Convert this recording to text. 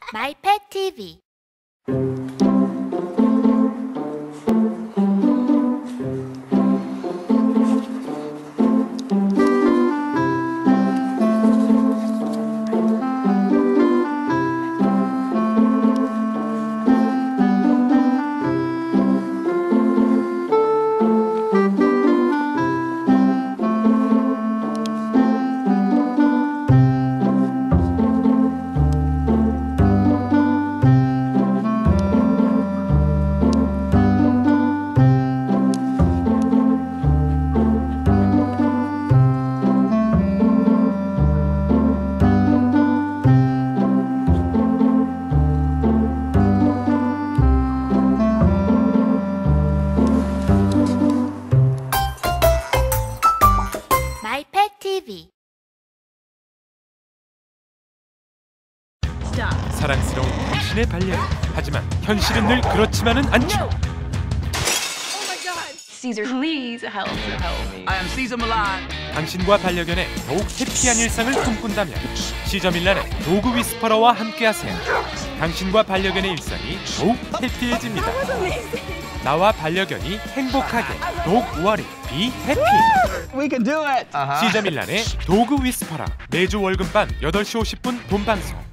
마이펫 TV. 마이펫 TV. 사랑스러운 당신의 반려견. 하지만 현실은 늘 그렇지만은 않죠. Caesar, please help me. I am Caesar Milan. 당신과 반려견의 더욱 해피한 일상을 꿈꾼다면 시저밀란의 도그 위스퍼러와 함께하세요. 당신과 반려견의 일상이 더욱 해피해집니다. 나와 반려견이 행복하게. Dog Worry, Be Happy. We can do it. 시저밀란의 도그 위스퍼러. 매주 월급밤 8시 50분 본방송.